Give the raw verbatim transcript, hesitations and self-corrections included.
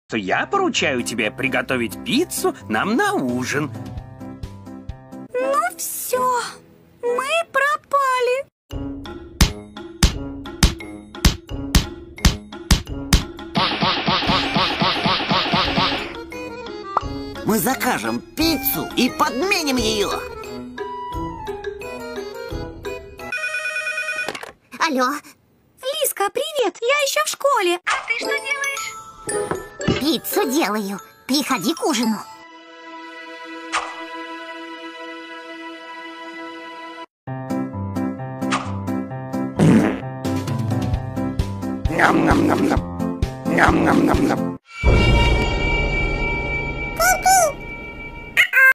то я поручаю тебе приготовить пиццу нам на ужин. Ну все, мы пропали. Мы закажем пиццу и подменим ее. Алло. Лизка, привет, я еще в школе. А ты что делаешь? Пиццу делаю. Приходи к ужину. Ням-ням-ням-ням. Ням-ням-ням-ням.